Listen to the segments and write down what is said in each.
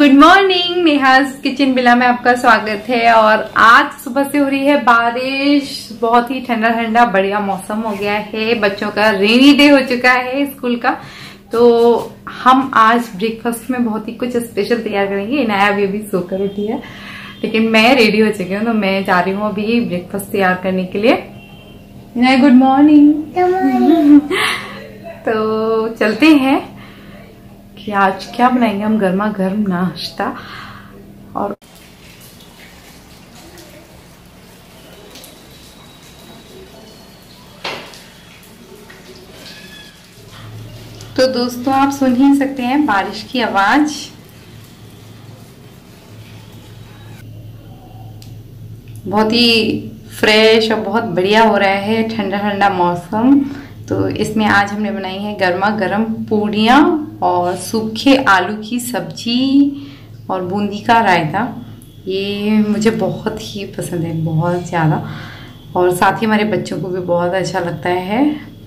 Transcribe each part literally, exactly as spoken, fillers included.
Good morning, Neha's kitchen बिला में आपका स्वागत है। और आज सुबह से हो रही है बारिश, बहुत ही ठंडा ठंडा बढ़िया मौसम हो गया है। बच्चों का रेनी डे हो चुका है स्कूल का, तो हम आज ब्रेकफास्ट में बहुत ही कुछ स्पेशल तैयार करेंगे। इनाया अभी अभी सोकर उठी है, लेकिन मैं रेडी हो चुकी हूँ, तो मैं जा रही हूँ अभी ब्रेकफास्ट तैयार करने के लिए। Inaya good morning. तो चलते हैं कि आज क्या बनाएंगे हम, गर्मा गर्म नाश्ता। और तो दोस्तों आप सुन ही सकते हैं बारिश की आवाज। बहुत ही फ्रेश और बहुत बढ़िया हो रहा है, ठंडा ठंडा मौसम। तो इसमें आज हमने बनाई है गर्मा गर्म पूड़ियाँ और सूखे आलू की सब्जी और बूंदी का रायता। ये मुझे बहुत ही पसंद है, बहुत ज़्यादा, और साथ ही हमारे बच्चों को भी बहुत अच्छा लगता है।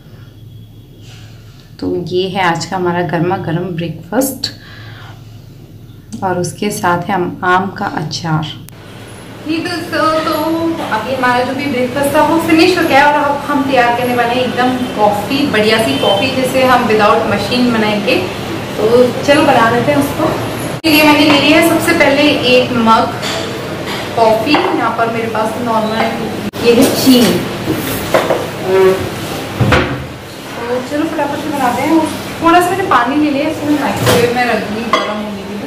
तो ये है आज का हमारा गर्मा गर्म ब्रेकफास्ट, और उसके साथ है हम आम का अचार। जी दोस्तों, तो अभी हमारा जो भी ब्रेकफास्ट था वो फिनिश हो गया, और अब हम तैयार करने वाले हैं एकदम कॉफ़ी, बढ़िया सी कॉफ़ी जिसे हम विदाउट मशीन बनाएंगे। तो चलो बना लेते हैं उसको। ये मैंने ले लिया है सबसे पहले एक मग कॉफ़ी। यहाँ पर मेरे पास नॉर्मल ये है चीनी। तो चलो फटाफट से बनाते हैं। थोड़ा सा मैंने पानी ले लिया, इसमें माइक्रोवेव में रख दी गर्म होने के लिए।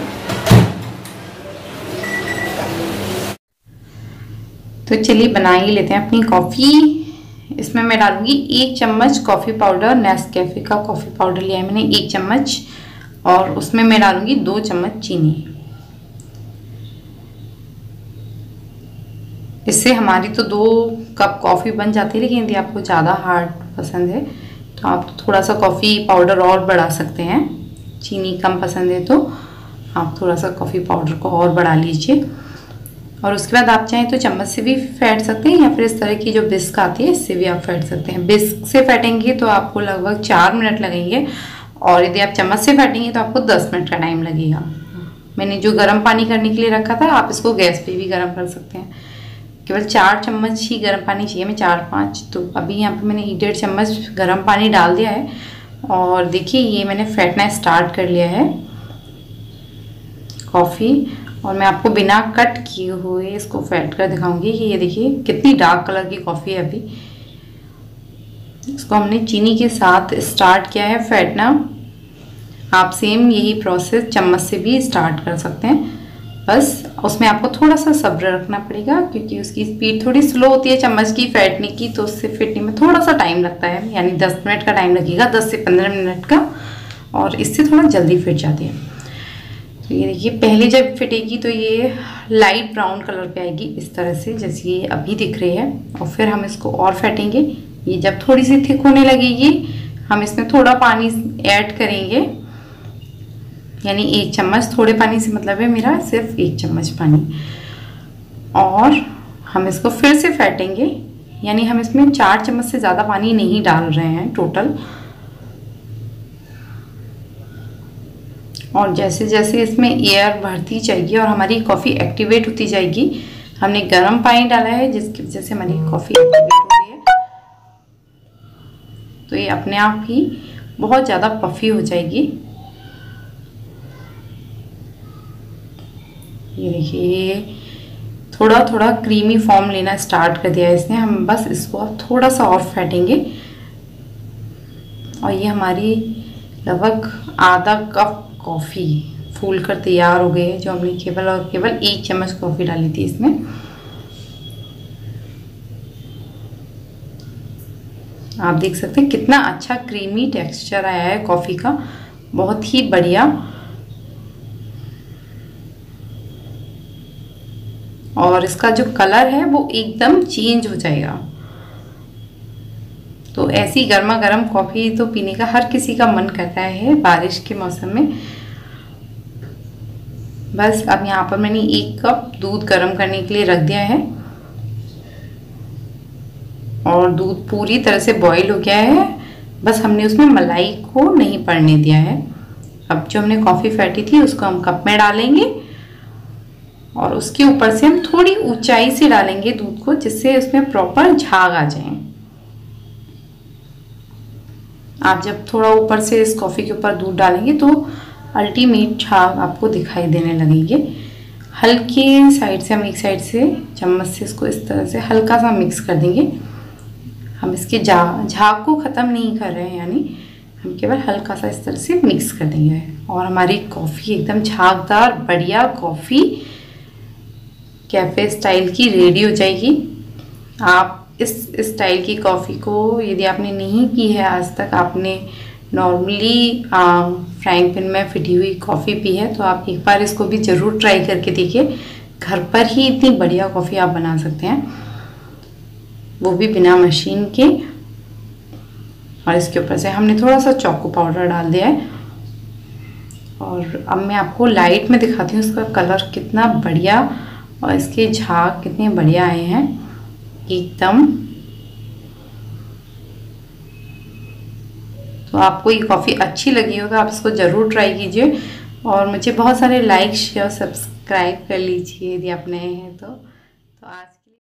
तो चलिए बना ही लेते हैं अपनी कॉफ़ी। इसमें मैं डालूंगी एक चम्मच कॉफ़ी पाउडर, नेस्कैफे का कॉफ़ी पाउडर लिया है मैंने एक चम्मच, और उसमें मैं डालूंगी दो चम्मच चीनी। इससे हमारी तो दो कप कॉफ़ी बन जाती है, लेकिन यदि आपको ज़्यादा हार्ड पसंद है तो आप थोड़ा सा कॉफ़ी पाउडर और बढ़ा सकते हैं। चीनी कम पसंद है तो आप थोड़ा सा कॉफ़ी पाउडर को और बढ़ा लीजिए। और उसके बाद आप चाहें तो चम्मच से भी फेंट सकते हैं, या फिर इस तरह की जो बिस्क आती है इससे भी आप फेंट सकते हैं। बिस्क से फेंटेंगे तो आपको लगभग चार मिनट लगेंगे, और यदि आप चम्मच से फेंटेंगे तो आपको दस मिनट का टाइम लगेगा। मैंने जो गर्म पानी करने के लिए रखा था, आप इसको गैस पे भी गर्म कर सकते हैं। केवल चार चम्मच ही गर्म पानी चाहिए, मैं चार पाँच तो अभी यहाँ पे मैंने एक डेढ़ चम्मच गर्म पानी डाल दिया है। और देखिए ये मैंने फेंटना स्टार्ट कर लिया है कॉफ़ी, और मैं आपको बिना कट किए हुए इसको फेंट कर दिखाऊंगी कि ये देखिए कितनी डार्क कलर की कॉफ़ी है। अभी इसको हमने चीनी के साथ स्टार्ट किया है फेंटना। आप सेम यही प्रोसेस चम्मच से भी स्टार्ट कर सकते हैं, बस उसमें आपको थोड़ा सा सब्र रखना पड़ेगा, क्योंकि उसकी स्पीड थोड़ी स्लो होती है चम्मच की फेंटने की, तो उससे फेंटने में थोड़ा सा टाइम लगता है, यानी दस मिनट का टाइम लगेगा, दस से पंद्रह मिनट का, और इससे थोड़ा जल्दी फिट जाती है। तो ये देखिए पहले जब फिटेगी तो ये लाइट ब्राउन कलर पे आएगी, इस तरह से जैसे ये अभी दिख रही है। और फिर हम इसको और फेंटेंगे। ये जब थोड़ी सी थिक होने लगेगी, हम इसमें थोड़ा पानी ऐड करेंगे, यानी एक चम्मच। थोड़े पानी से मतलब है मेरा सिर्फ एक चम्मच पानी, और हम इसको फिर से फेंटेंगे, यानी हम इसमें चार चम्मच से ज़्यादा पानी नहीं डाल रहे हैं टोटल। और जैसे जैसे इसमें एयर बढ़ती जाएगी और हमारी कॉफ़ी एक्टिवेट होती जाएगी, हमने गर्म पानी डाला है जिसकी वजह से हमारी कॉफ़ी एक्टिवेट हो रही है, तो ये अपने आप ही बहुत ज़्यादा पफी हो जाएगी। ये देखिए थोड़ा थोड़ा क्रीमी फॉर्म लेना स्टार्ट कर दिया है इसने। हम बस इसको अब थोड़ा सा और फेंटेंगे, और ये हमारी लगभग आधा कप कॉफ़ी फूल कर तैयार हो गई है, जो हमने केवल और केवल एक चम्मच कॉफ़ी डाली थी इसमें। आप देख सकते हैं कितना अच्छा क्रीमी टेक्सचर आया है कॉफ़ी का, बहुत ही बढ़िया। और इसका जो कलर है वो एकदम चेंज हो जाएगा। तो ऐसी गर्मा गर्म कॉफ़ी तो पीने का हर किसी का मन करता है बारिश के मौसम में। बस अब यहाँ पर मैंने एक कप दूध गर्म करने के लिए रख दिया है, और दूध पूरी तरह से बॉईल हो गया है। बस हमने उसमें मलाई को नहीं पड़ने दिया है। अब जो हमने कॉफ़ी फेंटी थी उसको हम कप में डालेंगे और उसके ऊपर से हम थोड़ी ऊंचाई से डालेंगे दूध को, जिससे उसमें प्रॉपर झाग आ जाए। आप जब थोड़ा ऊपर से इस कॉफ़ी के ऊपर दूध डालेंगे तो अल्टीमेट झाग आपको दिखाई देने लगेंगे। हल्के साइड से हम एक साइड से चम्मच से इसको इस तरह से हल्का सा मिक्स कर देंगे। हम इसके झाग झाग को ख़त्म नहीं कर रहे हैं, यानी हम केवल हल्का सा इस तरह से मिक्स कर देंगे और हमारी कॉफ़ी एकदम झागदार बढ़िया कॉफ़ी कैफ़े स्टाइल की रेडी हो जाएगी। आप इस स्टाइल की कॉफ़ी को यदि आपने नहीं पी है आज तक, आपने नॉर्मली फ्राइंग पैन में फिटी हुई कॉफ़ी पी है, तो आप एक बार इसको भी ज़रूर ट्राई करके देखिए। घर पर ही इतनी बढ़िया कॉफ़ी आप बना सकते हैं, वो भी बिना मशीन के। और इसके ऊपर से हमने थोड़ा सा चोको पाउडर डाल दिया है। और अब मैं आपको लाइट में दिखाती हूँ इसका कलर कितना बढ़िया और इसके झाग कितने बढ़िया आए हैं एकदम। तो आपको ये कॉफ़ी अच्छी लगी हो तो आप इसको ज़रूर ट्राई कीजिए और मुझे बहुत सारे लाइक शेयर सब्सक्राइब कर लीजिए यदि आप नए हैं तो। तो आज